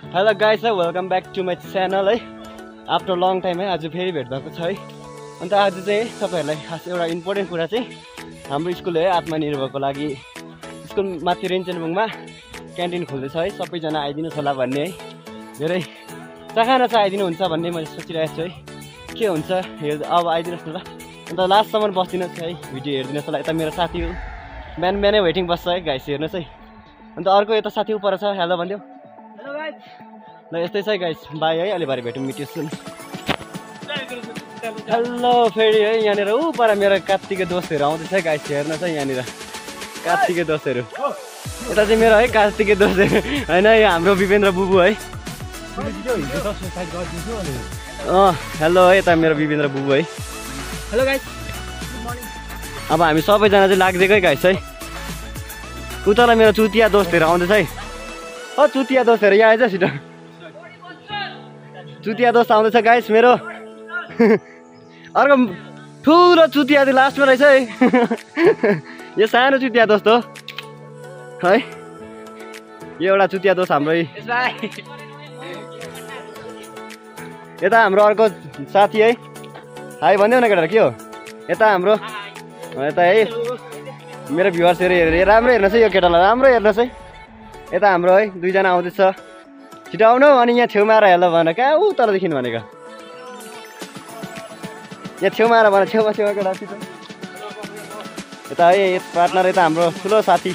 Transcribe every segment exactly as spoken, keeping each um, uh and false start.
hello guys है welcome back to my channel है after long time है आज फेरि भेट भएको छ है अन्त आज चाहिँ तपाईहरुलाई खास एउटा इम्पोर्टेन्ट कुरा चाहिँ हाम्रो स्कुल है आत्मा निर्भरको लागि स्कुल माथि रेन्चेनपुङमा क्यान्टिन खोल्दैछ है सबैजना आइदिनु होला भन्ने है धेरै चाहना चाहिँ आइदिनु हुन्छ भन्ने मैले सोचिरहेको छु है के हुन्छ हेर अब आइदिनुहोस् न ल अन्त लास्टसम्म बस्दिनुहोस् है भिडियो हेरिदिनुहोस् होला यता मेरो साथी हो बिहान बिहानै वेटिङ बस्छ है गाइस हेर्नुहोस् है अन्त अर्को यता साथी उपर छ हेलो भन्दियो हेलो गाइस ल यस्तै छ गाइस बाई है अलि बारे भेटौँ मिट्यो सुन हेलो फेरि है यहाँनिर ऊ पर मेरो कार्तिके दोस्तहरू आउँदैछ गाइस हेर्नुहोस् है यहाँनिर कार्तिके दोस्तहरू यता चाहिँ मेरो है कार्तिके दोस्तहरू होइन यो हाम्रो विपेन्द्र बुबु है अँ हेलो है यता मेरो विपेन्द्र बुबु है हेलो गाइस अब हामी सबैजना चाहिँ लाग्दैकै गाइस है उतालाई मेरो चुतिया दोस्तहरू आउँदैछ है ओ चुतिया दोस्तहरू यहाँ आइज छिटो चुतिया दोस्त आउँदैछ गाइस मेरो अर्को ठुलो चुतिया चाहिँ लास्टमा रहेछ है यो सानो चुतिया दोस्त हो है यो एउटा चुतिया दोस्त हाम्रो यता हाम्रो अर्को साथी है हाई भनिदेऊ न केटा के हो यता हाम्रो यता है मेरो भ्युवर्सहरू हेरेर राम्रो हेर्नुहोस् है यो केटालाई राम्रो हेर्नुहोस् है यता हाम्रो है दुईजना आउँदैछ छिटो आउनु अनि यहाँ छेउमा आएर हेलो भन कहाँ ऊ तलदेखि भनेको यहाँ छेउमा आएर भन छेउमा छेउमा केटा छिटो यता है पार्टनर यता हाम्रो ठुलो साथी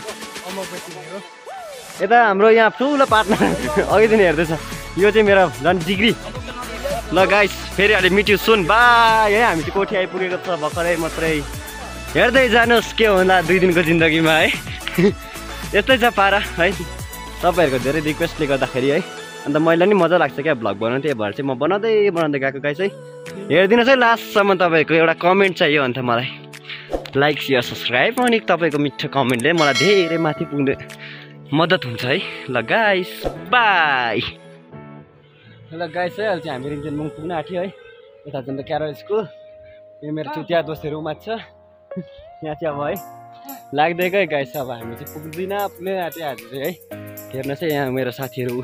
यता हाम्रो यहाँ ठुलो पार्टनर अघिदेखि हेर्दैछ यो चाहिँ मेरो झन् डिग्री ल गाइस फेरि अहिले मिट्यु सुन बाई है हामी चाहिँ कोठी आइपुगेको छ भर्खरै मात्रै हेर्दै जानुहोस् के होला दुई दिनको जिन्दगीमा है यस्तै छ पारा है तपाईँहरूको धेरै रिक्वेस्टले गर्दाखेरि है अन्त मलाई नि मजा लाग्छ क्या भ्लग बनाउनु त्यही भएर चाहिँ म बनाउँदै बनाउँदै गएको गाइस है हेरिदिनुहोस् है लास्टसम्म तपाईँहरूको एउटा कमेन्ट चाहियो अन्त मलाई लाइक सेयर सब्सक्राइब अनि तपाईँको मिठो कमेन्टले मलाई धेरै माथि पुग्ने मद्दत हुन्छ है ल गाइस बाई ल गाइस है अहिले चाहिँ हामी रेन्चेनपुङ पुग्न आँट्यो है यता चाहिँ त क्यारल स्कुल यो मेरो चुतिया दोस्तहरू उमाछ यहाँ चाहिँ अब है लाग्दैकै गाइस अब हामी चाहिँ पुग्दैन पुग्नै आँट्यो आज चाहिँ है हेर्नुहोस् है यहाँ मेरो साथीहरू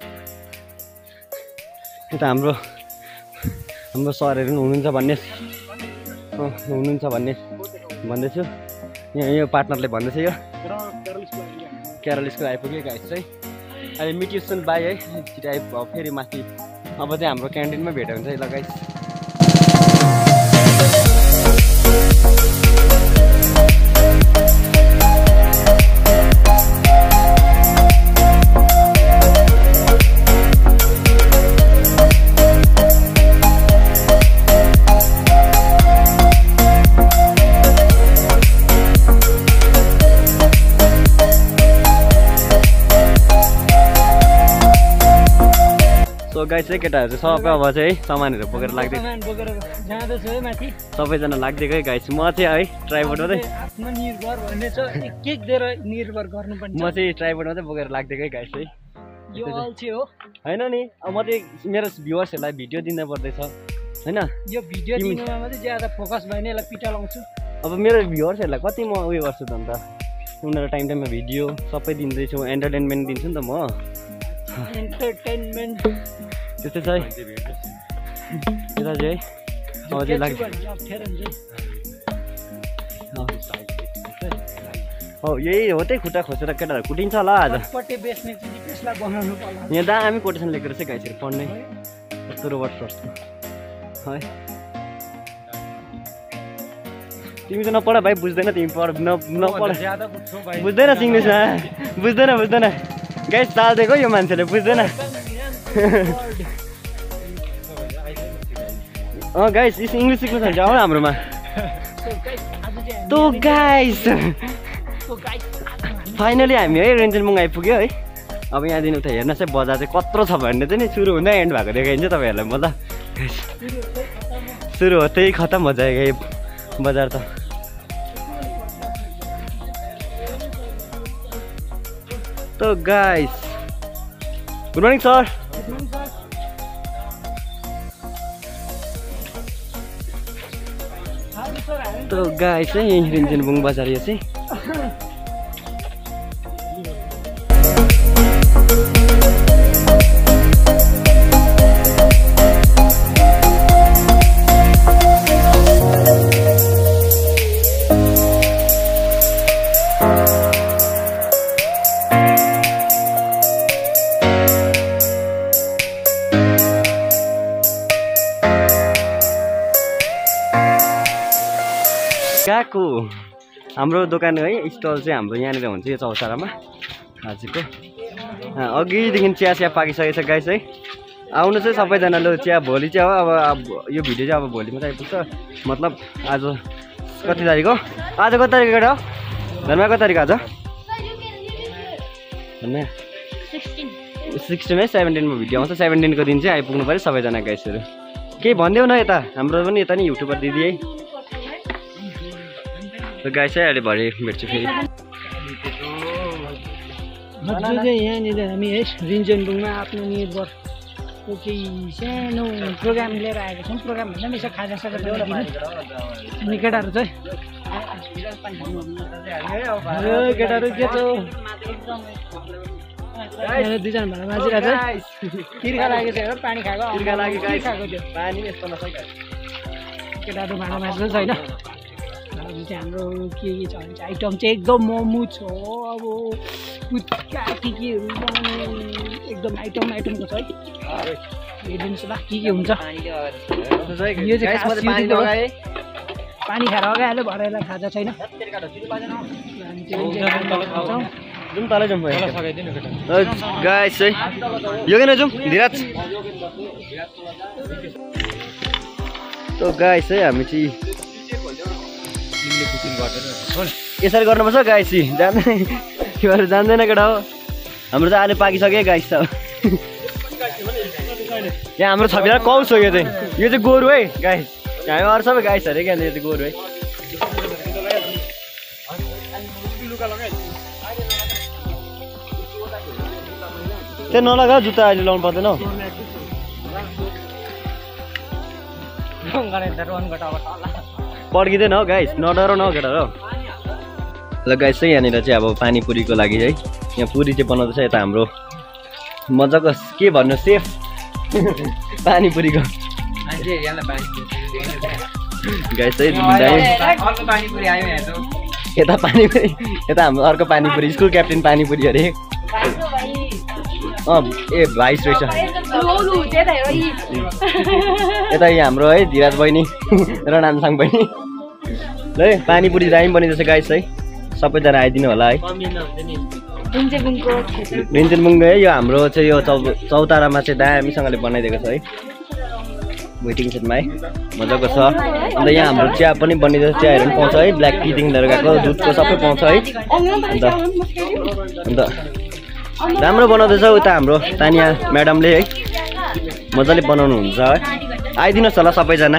यता हाम्रो हाम्रो सरहरू हुनुहुन्छ भन्ने हुनुहुन्छ भन्ने भन्दैछु यहाँ यो पार्टनरले भन्दैछ यो क्यारल स्कुल आइपुग्यो गाइस चाहिँ अहिले मिट्यु सुन बाई है छिटो आइपुग्यो फेरि माथि अब चाहिँ हाम्रो क्यान्टिनमा भेट हुन्छ है ल गाइस गाइस चाहिँ केटाहरू चाहिँ सबै अब चाहिँ सामानहरू बोकेर लाग्दै सबैजना लाग्दैकै गाइस म चाहिँ है ट्राइपोडमा चाहिँ म चाहिँ ट्राइपोडमा चाहिँ बोकेर लाग्दैकै गाइस है होइन नि अब म चाहिँ मेरो भ्युवर्सहरूलाई भिडियो दिनु पर्दैछ होइन यो भिडियो दिनुमा मात्रै ज्यादा फोकस भएन यसलाई पिटा लाउँछु अब मेरो भ्युवर्सहरूलाई कति म उयो गर्छु त अन्त उनीहरू टाइम टाइममा भिडियो सबै दिँदैछु एन्टरटेनमेन्ट दिन्छु नि त म एन्टरटेनमेन्ट त्यस्तै छ है यता चाहिँ अब चाहिँ लाग्छ हो यही हो त्यही खुट्टा खोसेर केटाहरू कुटिन्छ होला आज यहाँ दामी कोटेसन लेखेर चाहिँ गाइसहरू पढ्ने यस्तो रोबर्ट सर्चको है तिमी चाहिँ नपढ भाइ बुझ्दैन तिमी पढ नपढ बुझ्दैन इङ्ग्लिसमा बुझ्दैन बुझ्दैन गाइस चाल्दिएको यो मान्छेले बुझ्दैन अँ गाइस इङ्ग्लिस सिक्नु छ भने आऊ हाम्रोमा तो गाइस फाइनली हामी है रेन्चेनपुङ आइपुग्यो है अब यहाँदेखि उता हेर्नुहोस् है बजार चाहिँ कत्रो छ भन्ने चाहिँ नि सुरु हुँदै एन्ड भएको देखाइन्छ तपाईँहरूलाई म त सुरु हो त्यही खतम हो जाएगा बजार त तो गाइस गुड मर्निङ सर तो गाइस है यही रेन्चेनपुङ बजार यो चाहिँ अर्को हाम्रो दोकान है स्टल चाहिँ हाम्रो यहाँनिर हुन्छ यो चौतारामा आजको अघिदेखि चिया चिया पाकिसकेको छ गाइस है आउनु चाहिँ सबैजना लो चिया भोलि चाहिँ हो अब यो भिडियो चाहिँ अब भोलि मात्रै आइपुग्छ मतलब आज कति तारिक हो आज कति तारिक हो धर्म कति तारिक आज सिक्सटिन है सेभेन्टिनमा भिडियो आउँछ सेभेन्टिनको दिन चाहिँ आइपुग्नु पऱ्यो सबैजना गाइसहरू केही भनिदेऊ न यता हाम्रो पनि यता नि युट्युबर दिदी है गाइस है अहिले भरे भेट्छु फेरि यहाँनिर हामी है रिन्चेनपुङमा आफ्नो निर्भरको केही सानो प्रोग्राम लिएर आएको छौँ प्रोग्राम भन्दा पनि यसो खाजा साजा अनि केटाहरू चाहिँ केटाहरू के छ दुईजना भाडा बाजिरहेको छ तिर्खा लागेको थियो पानी खाएको तिर्खा लाग्यो खाएको थियो पानी यस्तो नसक्छ केटाहरू भाडा बाँच्नु छैन चाहिँ हाम्रो के के छ भने चाहिँ आइटम चाहिँ एकदम मोमो छ अब पुच्का के केहरू बनाउने एकदम आइटम आइटमको छ है हेरिदिनुहोस् ल के के हुन्छ यो चाहिँ पानी खाएर अगाइहाल्यो भरेलाई खाजा छैन जाउँ तलै जाउँ गाइस है यो किन जाउँ धीरज त गाइस है हामी चाहिँ यसरी गर्नुपर्छ गाइस जान्दैन तिमीहरू जान्दैन केटा हो हाम्रो चाहिँ अहिले पाकिसक्यो गाइस छ यहाँ हाम्रो छविला कौस हो यो चाहिँ यो चाहिँ गोरु है गाइस हामी अरू सबै गाइस अरे क्या यो चाहिँ गोरु है त्यो नलगा जुत्ता अहिले लाउनु पर्दैन हौ पड्किँदैन हौ गाइस नडर न केटा हो ल गाइस चाहिँ यहाँनिर चाहिँ अब पानीपुरीको लागि है यहाँ पुरी चाहिँ बनाउँदैछ यता हाम्रो मजाको के भन्नु सेफ पानीपुरीको गाइस चाहिँ यता पानीपुरी यता हाम्रो अर्को पानीपुरी स्कुल क्याप्टेन पानीपुरी अरे अँ ए भाइस रहेछ यता हाम्रो है धीरज बहिनी र नामसाङ बहिनी ल है पानीपुरी दामी बनिँदैछ गाइस है सबैजना आइदिनु होला है रिन्चेनपुङको है यो हाम्रो चाहिँ यो चौ चौतारामा चाहिँ दामीसँगले बनाइदिएको छ है वेटिङ सेटमा है मजाको छ अन्त यहाँ हाम्रो चिया पनि बनिँदैछ चियाहरू पनि पाउँछ है ब्ल्याक टीदेखि लिएर गएको दुधको सबै पाउँछ है अन्त अन्त राम्रो बनाउँदैछ उता हाम्रो तानिया म्याडमले है मजाले बनाउनुहुन्छ है आइदिनुहोस् होला सबैजना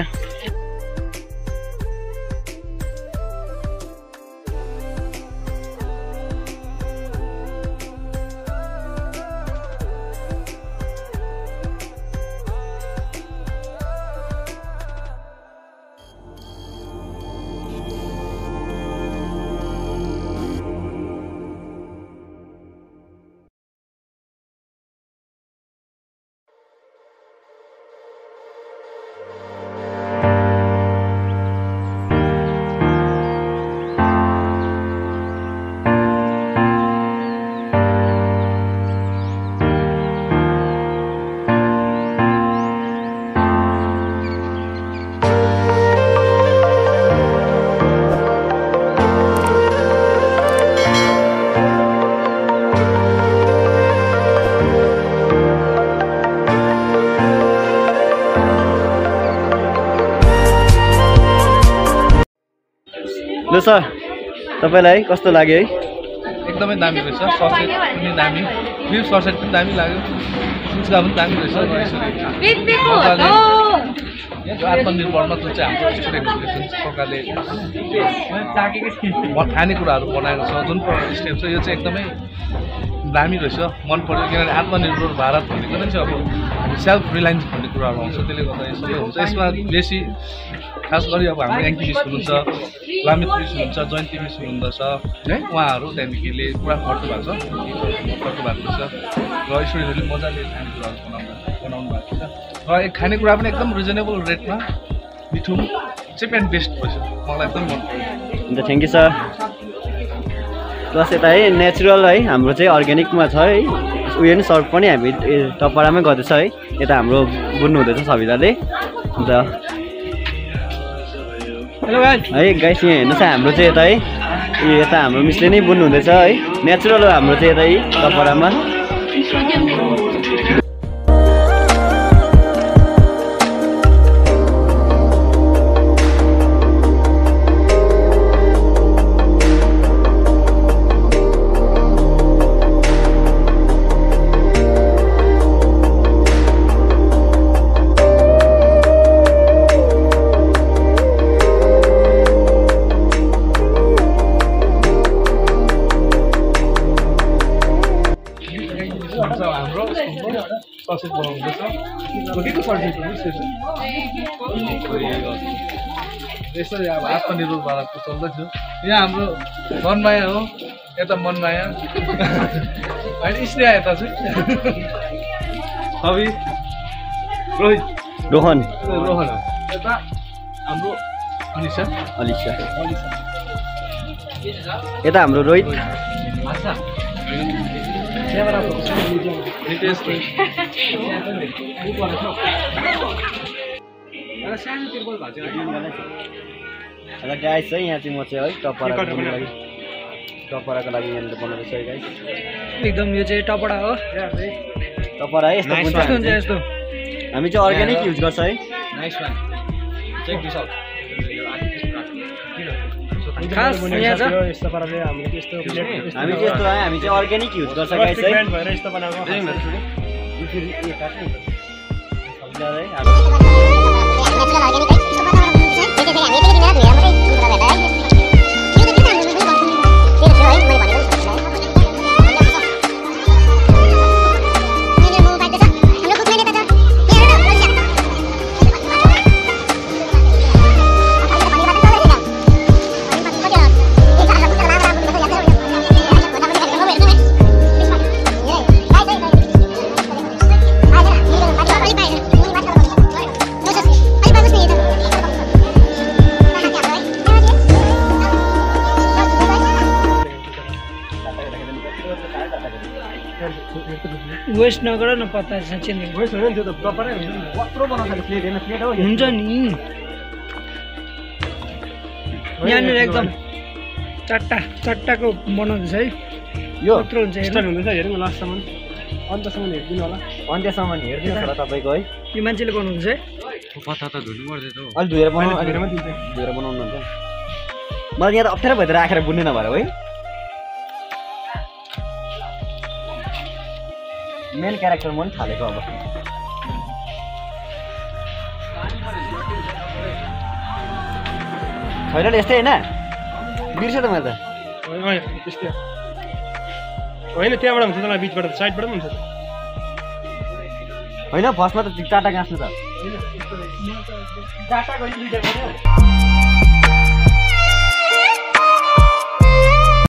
ल सर तपाईलाई कस्तो लाग्यो है एकदमै दामी रहेछ ससेट पनि दामी बिफ ससेट पनि दामी लाग्यो सुचका पनि दामी रहेछ आत्मनिर्भरमा जुन चाहिँ हाम्रो स्टुडेन्टहरूले जुन प्रकारले खानेकुराहरू बनाएको छ जुन प्रकारको स्टेप छ यो चाहिँ एकदमै दामी रहेछ मन पर्यो किनभने आत्मनिर्भर भारत भनेको नै चाहिँ अब सेल्फ रिलायन्स भन्ने कुराहरू आउँछ त्यसले गर्दा यसले हुन्छ यसमा बेसी खास गरी अब हाम्रो याङ्की मिस हुनुहुन्छ लामित मिस हुनुहुन्छ जयन्ती मिस हुनुहुन्छ है उहाँहरू त्यहाँदेखिले पुरा खर्च भएको छ खर्च भएको छ र स्टुडेन्टहरूले मजाले खानेकुराहरू बनाउनु बनाउनु भएको छ र एक खानेकुरा पनि एकदम रिजनेबल रेटमा मिठो चिप एन्ड बेस्ट भएछ मलाई एकदम मन पर्यो हुन्छ थ्याङ्क यू सर प्लस यता है नेचुरल है हाम्रो चाहिँ अर्ग्यानिकमा छ है उयो नि सर्भ पनि हामी टपरामै गर्दैछ है यता हाम्रो बुन्नु हुँदैछ सविताले अन्त हेलो गाइस है गाइस यहाँ हेर्नुहोस् हाम्रो चाहिँ यता है यो यता हाम्रो मिसले नै बुन्नु हुँदैछ है नेचुरल हो हाम्रो चाहिँ यता है कपडामा ससेज बनाउँदैछ के को ससेज यसरी अब आत्मनिर्भर भारतको चल्दैछ यहाँ हाम्रो मनमाया हो यता मनमाया होइन स्नेहा यता चाहिँ कवि रोहित रोहन रोहन यता हाम्रो अनिसा अलिसा यता हाम्रो रोहित आशा र गाइस है यहाँ चाहिँ म चाहिँ है टपराको लागि टपराको लागि यहाँनिर बनाउँदैछ है गाइस एकदम यो चाहिँ टपडा हो टपरा है यस्तो हुन्छ यस्तो हामी चाहिँ अर्ग्यानिक युज गर्छ है nice one check this out खास यहाँ छ यस्तो पाराले हामीले त्यस्तो प्लेट हामी चाहिँ यस्तो है हामी चाहिँ अर्ग्यानिक युज गर्छ गाइस है भएर यस्तो बनाएको वेस्ट नगर न पत्ता साँच्चै नि वेस्ट होइन त्यो त प्रपरै हुन्छ नि कत्रो बनाउँछ प्लेट हैन प्लेट हो हुन्छ नि यहाँनिर एकदम चट्टा चट्टाको बनाउँदैछ है यो कत्रो हुन्छ स्टार्ट हुँदैछ हेरौँ लास्टसम्म अन्तसम्म हेरिदिनु होला अन्त्यसम्म हेरिदिनु होला तपाईँको है यो मान्छेले बनाउँदैछ है पत्ता त धुनु पर्दैन हो अलि धोएर बनाउनु अलि धोएर बनाउनु हुन्छ मलाई यहाँ त अप्ठ्यारो भएर राखेर बुन्ने नभएर है मेन क्यारेक्टर म पनि थालेको अब छैन यस्तै होइन बिर्सेँ त मैले त त्यस्तै होइन त्यहाँबाट हुन्छ त बिचबाट साइडबाट पनि हुन्छ होइन फर्स्टमा त टाटा गाँच्नु त डाटा कहिले